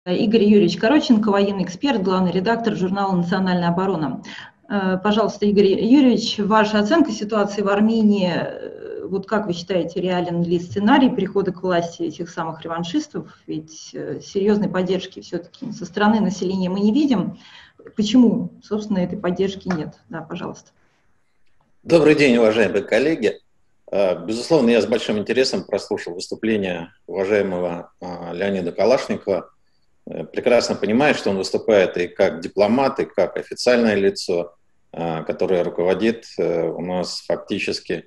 Игорь Юрьевич Короченко, военный эксперт, главный редактор журнала «Национальная оборона». Пожалуйста, Игорь Юрьевич, ваша оценка ситуации в Армении, вот как вы считаете, реален ли сценарий прихода к власти этих самых реваншистов? Ведь серьезной поддержки все-таки со стороны населения мы не видим. Почему, собственно, этой поддержки нет? Да, пожалуйста. Добрый день, уважаемые коллеги. Безусловно, я с большим интересом прослушал выступление уважаемого Леонида Калашникова. Прекрасно понимаю, что он выступает и как дипломат, и как официальное лицо, которое руководит у нас фактически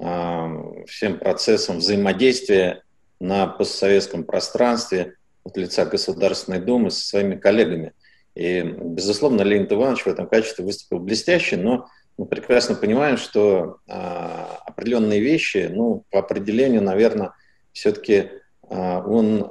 всем процессом взаимодействия на постсоветском пространстве от лица Государственной Думы со своими коллегами. И, безусловно, Леонид Иванович в этом качестве выступил блестяще, но мы прекрасно понимаем, что определенные вещи, по определению, наверное, все-таки он,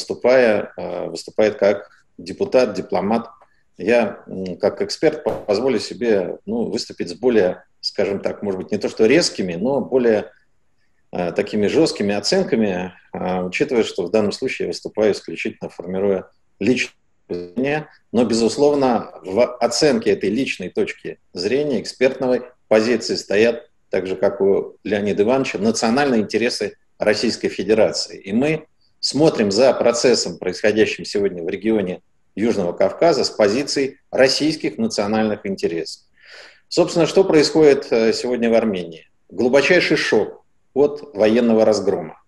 выступает как депутат, дипломат. Я, как эксперт, позволю себе выступить с более, скажем так, может быть, не то что резкими, но более такими жесткими оценками, учитывая, что в данном случае я выступаю исключительно формируя личное мнение, но, безусловно, в оценке этой личной точки зрения, экспертной позиции стоят, так же, как у Леонида Ивановича, национальные интересы Российской Федерации. И мы смотрим за процессом, происходящим сегодня в регионе Южного Кавказа, с позиций российских национальных интересов. Собственно, что происходит сегодня в Армении? Глубочайший шок от военного разгрома.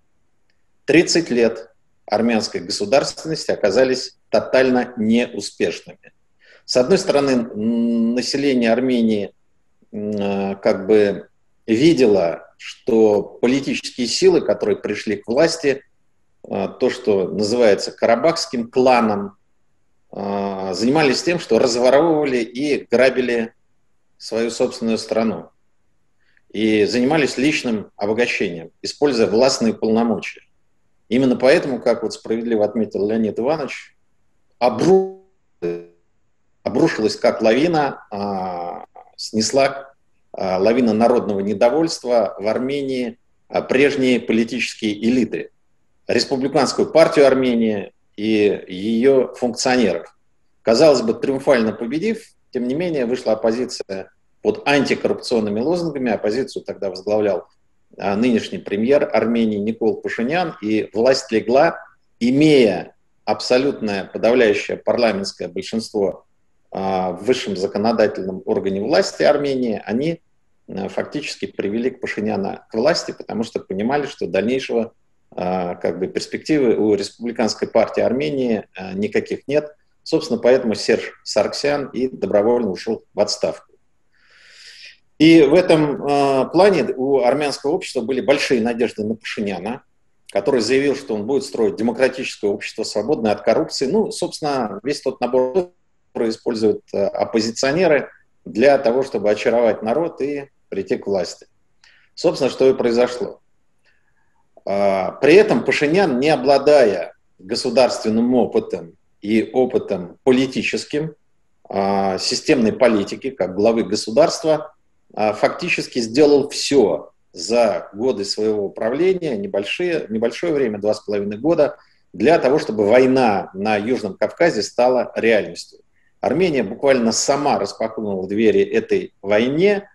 30 лет армянской государственности оказались тотально неуспешными. С одной стороны, население Армении как бы видело, что политические силы, которые пришли к власти, то, что называется карабахским кланом, занимались тем, что разворовывали и грабили свою собственную страну. И занимались личным обогащением, используя властные полномочия. Именно поэтому, как вот справедливо отметил Леонид Иванович, обрушилась как лавина, снесла лавина народного недовольства в Армении прежние политические элиты, республиканскую партию Армении и ее функционеров. Казалось бы, триумфально победив, тем не менее вышла оппозиция под антикоррупционными лозунгами. Оппозицию тогда возглавлял нынешний премьер Армении Никол Пашинян, и власть легла, имея абсолютное подавляющее парламентское большинство в высшем законодательном органе власти Армении, они фактически привели к Пашиняна к власти, потому что понимали, что дальнейшего перспективы у республиканской партии Армении никаких нет. Собственно, поэтому Серж Саргсян и добровольно ушел в отставку. И в этом плане у армянского общества были большие надежды на Пашиняна, который заявил, что он будет строить демократическое общество, свободное от коррупции. Собственно, весь тот набор, который используют оппозиционеры для того, чтобы очаровать народ и прийти к власти. Собственно, что и произошло. При этом Пашинян, не обладая государственным опытом и опытом политическим, системной политики, как главы государства, фактически сделал все за годы своего управления, небольшое время, 2,5 года, для того, чтобы война на Южном Кавказе стала реальностью. Армения буквально сама распахнула двери этой войне,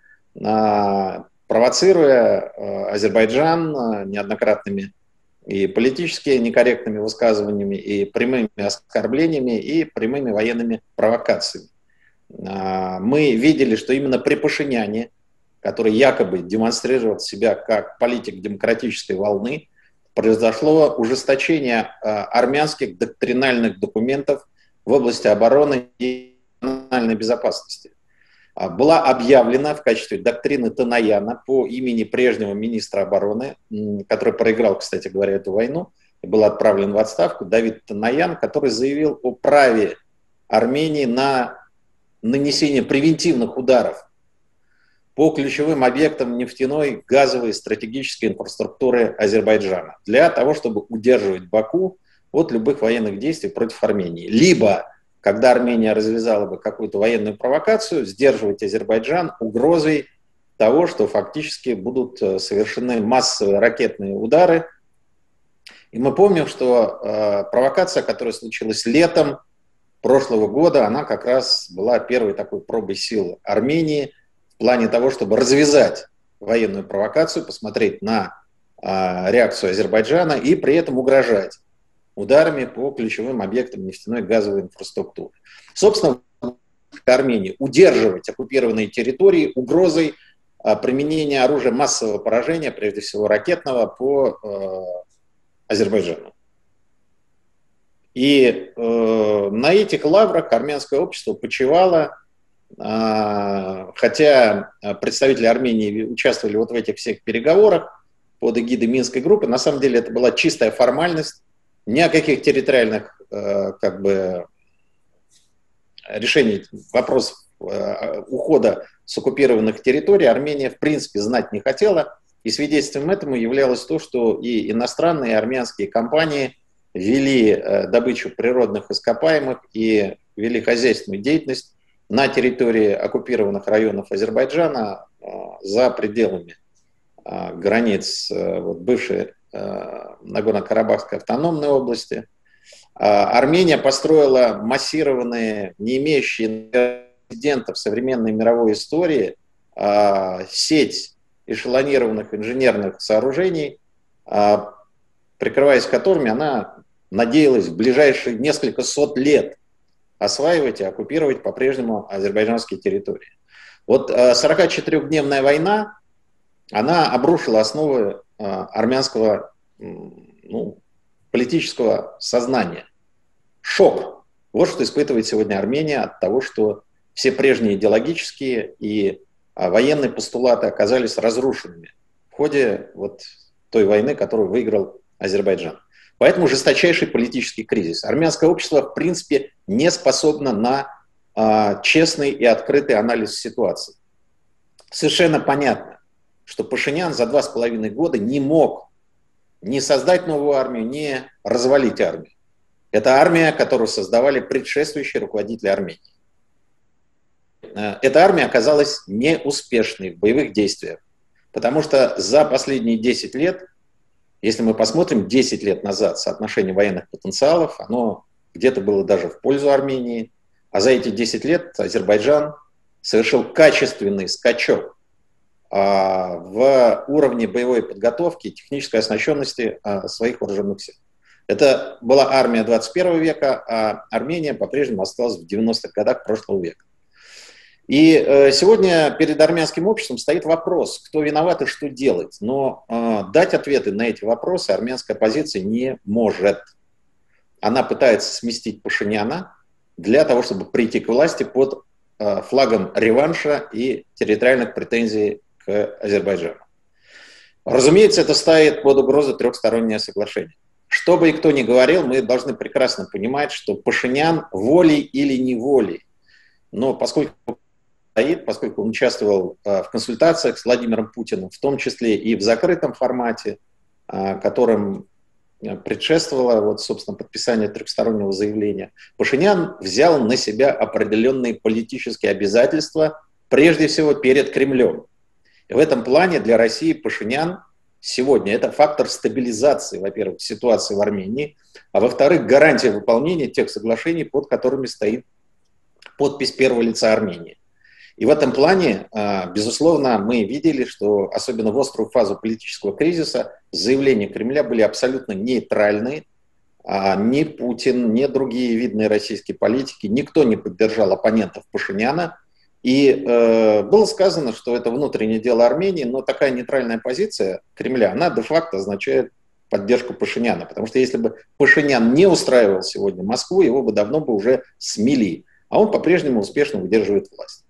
провоцируя Азербайджан неоднократными и политически некорректными высказываниями, и прямыми оскорблениями, и прямыми военными провокациями. Мы видели, что именно при Пашиняне, который якобы демонстрировал себя как политик демократической волны, произошло ужесточение армянских доктринальных документов в области обороны и национальной безопасности. Была объявлена в качестве доктрины Танаяна по имени прежнего министра обороны, который проиграл, кстати говоря, эту войну, и был отправлен в отставку, Давид Танаян, который заявил о праве Армении на нанесение превентивных ударов по ключевым объектам нефтяной, газовой и стратегической инфраструктуры Азербайджана для того, чтобы удерживать Баку от любых военных действий против Армении. Либо, когда Армения развязала бы какую-то военную провокацию, сдерживать Азербайджан угрозой того, что фактически будут совершены массовые ракетные удары И мы помним, что провокация, которая случилась летом прошлого года, она как раз была первой такой пробой сил Армении в плане того, чтобы развязать военную провокацию, посмотреть на реакцию Азербайджана и при этом угрожать ударами по ключевым объектам нефтяной и газовой инфраструктуры. Собственно, Армении удерживать оккупированные территории угрозой применения оружия массового поражения, прежде всего ракетного, по Азербайджану. И на этих лаврах армянское общество почивало, хотя представители Армении участвовали вот в этих всех переговорах под эгидой Минской группы, на самом деле это была чистая формальность, ни о каких территориальных решений вопросов ухода с оккупированных территорий Армения в принципе знать не хотела. И свидетельством этому являлось то, что и иностранные, и армянские компании вели добычу природных ископаемых и вели хозяйственную деятельность на территории оккупированных районов Азербайджана за пределами границ бывшей Нагорно-Карабахской автономной области. Армения построила массированные, не имеющие прецедентов в современной мировой истории, сеть эшелонированных инженерных сооружений, прикрываясь которыми она надеялась в ближайшие несколько сот лет осваивать и оккупировать по-прежнему азербайджанские территории. Вот 44-дневная война, она обрушила основы армянского политического сознания. Шок. Вот что испытывает сегодня Армения от того, что все прежние идеологические и военные постулаты оказались разрушенными в ходе вот той войны, которую выиграл Азербайджан. Поэтому жесточайший политический кризис. Армянское общество, в принципе, не способно на честный и открытый анализ ситуации. Совершенно понятно, что Пашинян за 2,5 года не мог не создать новую армию, не развалить армию. Это армия, которую создавали предшествующие руководители Армении. Эта армия оказалась неуспешной в боевых действиях, потому что за последние 10 лет, если мы посмотрим 10 лет назад соотношение военных потенциалов, оно где-то было даже в пользу Армении, а за эти 10 лет Азербайджан совершил качественный скачок в уровне боевой подготовки и технической оснащенности своих вооруженных сил. Это была армия 21 века, а Армения по-прежнему осталась в 90-х годах прошлого века. И сегодня перед армянским обществом стоит вопрос, кто виноват и что делать. Но дать ответы на эти вопросы армянская оппозиция не может. Она пытается сместить Пашиняна для того, чтобы прийти к власти под флагом реванша и территориальных претензий к Азербайджану. Разумеется, это ставит под угрозу трехстороннее соглашение. Что бы и кто ни говорил, мы должны прекрасно понимать, что Пашинян волей или неволей, но поскольку он участвовал в консультациях с Владимиром Путиным, в том числе и в закрытом формате, которым предшествовало, собственно, подписание трехстороннего заявления, Пашинян взял на себя определенные политические обязательства, прежде всего перед Кремлем. И в этом плане для России Пашинян сегодня это фактор стабилизации, во-первых, ситуации в Армении, а во-вторых, гарантия выполнения тех соглашений, под которыми стоит подпись первого лица Армении. И в этом плане, безусловно, мы видели, что особенно в острую фазу политического кризиса заявления Кремля были абсолютно нейтральные. Ни Путин, ни другие видные российские политики, никто не поддержал оппонентов Пашиняна. И было сказано, что это внутреннее дело Армении, но такая нейтральная позиция Кремля, она де-факто означает поддержку Пашиняна. Потому что если бы Пашинян не устраивал сегодня Москву, его бы давно бы уже смели. А он по-прежнему успешно удерживает власть.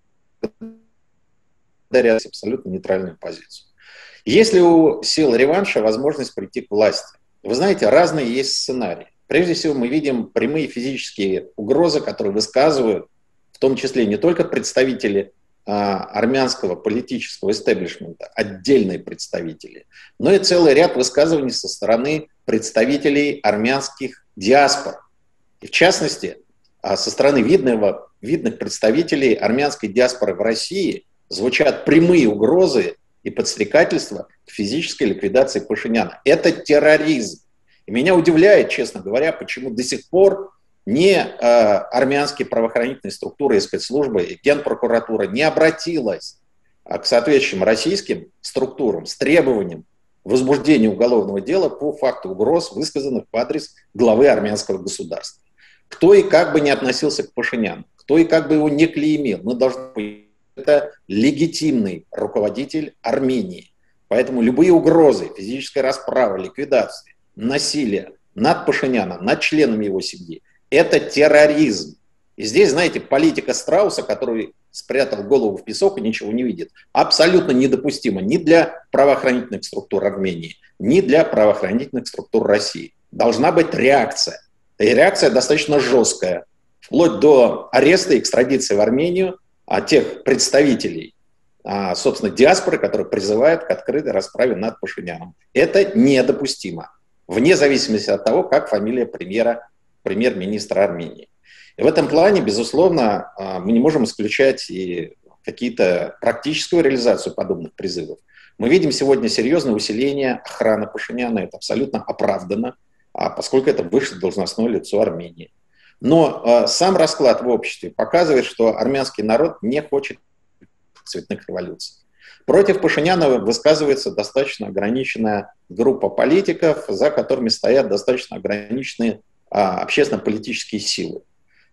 Благодаря абсолютно нейтральную позицию. Есть ли у сил реванша возможность прийти к власти? Вы знаете, разные есть сценарии. Прежде всего, мы видим прямые физические угрозы, которые высказывают, в том числе не только представители армянского политического истеблишмента, отдельные представители, но и целый ряд высказываний со стороны представителей армянских диаспор. И в частности, со стороны видных представителей армянской диаспоры в России звучат прямые угрозы и подстрекательства к физической ликвидации Пашиняна. Это терроризм. И меня удивляет, честно говоря, почему до сих пор ни армянские правоохранительные структуры и спецслужбы, и Генпрокуратура не обратилась к соответствующим российским структурам с требованием возбуждения уголовного дела по факту угроз, высказанных в адрес главы армянского государства. Кто и как бы не относился к Пашиняну, кто и как бы его не клеймил, мы должны понимать, это легитимный руководитель Армении. Поэтому любые угрозы, физическая расправа, ликвидация, насилие над Пашиняном, над членами его семьи, это терроризм. И здесь, знаете, политика страуса, который спрятал голову в песок и ничего не видит, абсолютно недопустима ни для правоохранительных структур Армении, ни для правоохранительных структур России. Должна быть реакция. И реакция достаточно жесткая, вплоть до ареста и экстрадиции в Армению тех представителей, собственно, диаспоры, которые призывают к открытой расправе над Пашиняном. Это недопустимо, вне зависимости от того, как фамилия премьер-министра Армении. И в этом плане, безусловно, мы не можем исключать и какие-то практическую реализацию подобных призывов. Мы видим сегодня серьезное усиление охраны Пашиняна, это абсолютно оправдано, поскольку это высшее должностное лицо Армении. Но сам расклад в обществе показывает, что армянский народ не хочет цветных революций. Против Пашиняна высказывается достаточно ограниченная группа политиков, за которыми стоят достаточно ограниченные общественно-политические силы.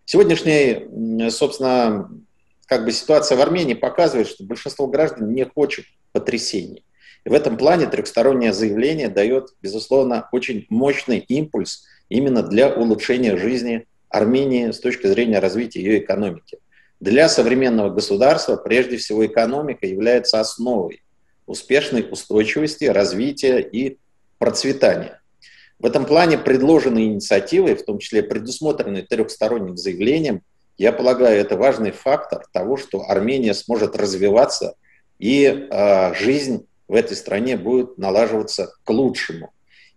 Сегодняшняя, собственно, ситуация в Армении показывает, что большинство граждан не хочет потрясений. И в этом плане трехстороннее заявление дает, безусловно, очень мощный импульс именно для улучшения жизни Армении с точки зрения развития ее экономики. Для современного государства прежде всего экономика является основой успешной устойчивости, развития и процветания. В этом плане предложенные инициативы, в том числе предусмотренные трехсторонним заявлением, я полагаю, это важный фактор того, что Армения сможет развиваться и жизнь в этой стране будет налаживаться к лучшему.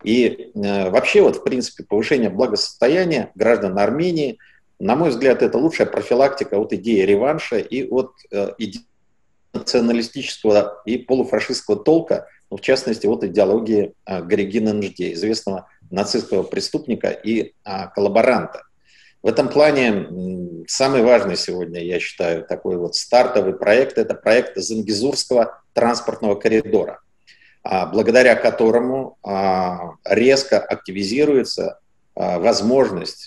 И вообще, в принципе, повышение благосостояния граждан Армении, на мой взгляд, это лучшая профилактика от идеи реванша и от идеи националистического и полуфашистского толка, в частности, от идеологии Горегина Нжде, известного нацистского преступника и коллаборанта. В этом плане самый важный сегодня, я считаю, такой стартовый проект – это проект Зангезурского транспортного коридора, благодаря которому резко активизируется возможность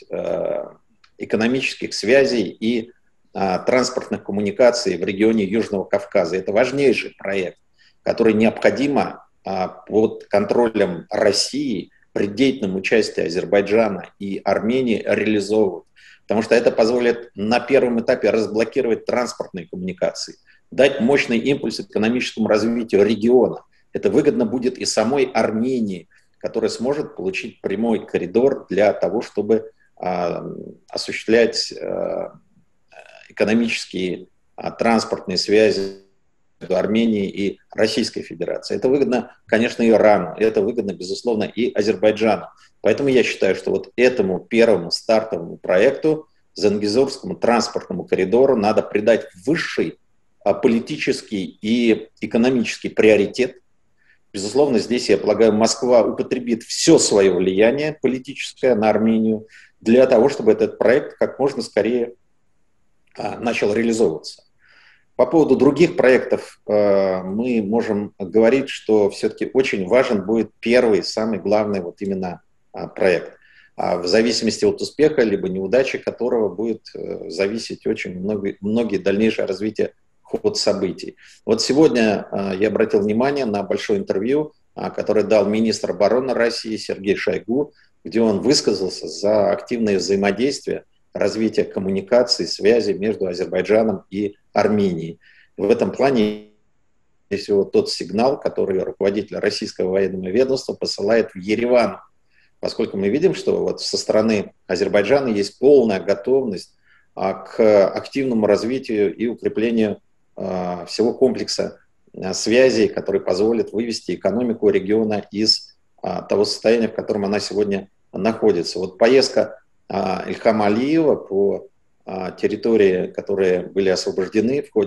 экономических связей и транспортных коммуникаций в регионе Южного Кавказа. Это важнейший проект, который необходимо под контролем России при деятельном участии Азербайджана и Армении реализовывать. Потому что это позволит на первом этапе разблокировать транспортные коммуникации, дать мощный импульс экономическому развитию региона. Это выгодно будет и самой Армении, которая сможет получить прямой коридор для того, чтобы осуществлять экономические транспортные связи между Арменией и Российской Федерацией. Это выгодно, конечно, Ирану, это выгодно, безусловно, и Азербайджану. Поэтому я считаю, что этому первому стартовому проекту, Зангезурскому транспортному коридору, надо придать высший политический и экономический приоритет. Безусловно, здесь, я полагаю, Москва употребит все свое влияние политическое на Армению для того, чтобы этот проект как можно скорее начал реализовываться. По поводу других проектов мы можем говорить, что все-таки очень важен будет первый, самый главный именно проект. В зависимости от успеха либо неудачи которого будет зависеть очень многие дальнейшее развитие ход событий. Сегодня я обратил внимание на большое интервью, которое дал министр обороны России Сергей Шойгу, где он высказался за активное взаимодействие, развитие коммуникаций, связи между Азербайджаном и Арменией. В этом плане, если тот сигнал, который руководитель российского военного ведомства посылает в Ереван, поскольку мы видим, что со стороны Азербайджана есть полная готовность к активному развитию и укреплению всего комплекса связей, который позволит вывести экономику региона из того состояния, в котором она сегодня находится. Поездка Ильхама Алиева по территории, которые были освобождены в ходе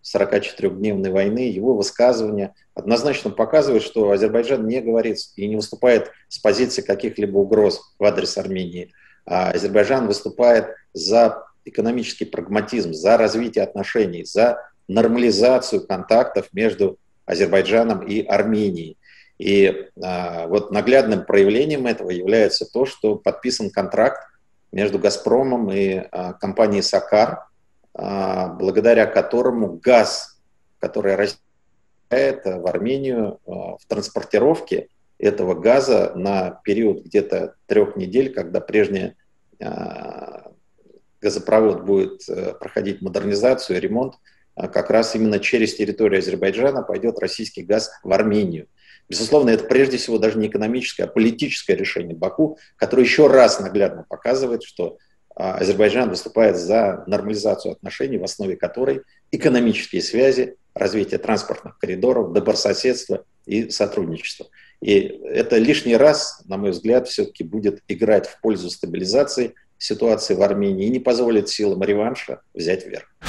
44-дневной войны, его высказывания однозначно показывают, что Азербайджан не говорит и не выступает с позиции каких-либо угроз в адрес Армении. А Азербайджан выступает за экономический прагматизм, за развитие отношений, за нормализацию контактов между Азербайджаном и Арменией. И вот наглядным проявлением этого является то, что подписан контракт между «Газпромом» и компанией «Сакар», благодаря которому газ, который Россия в Армению, в транспортировке этого газа на период где-то 3 недель, когда прежний газопровод будет проходить модернизацию и ремонт, как раз именно через территорию Азербайджана пойдет российский газ в Армению. Безусловно, это прежде всего даже не экономическое, а политическое решение Баку, которое еще раз наглядно показывает, что Азербайджан выступает за нормализацию отношений, в основе которой экономические связи, развитие транспортных коридоров, добрососедство и сотрудничество. И это лишний раз, на мой взгляд, все-таки будет играть в пользу стабилизации ситуации в Армении и не позволит силам реванша взять верх.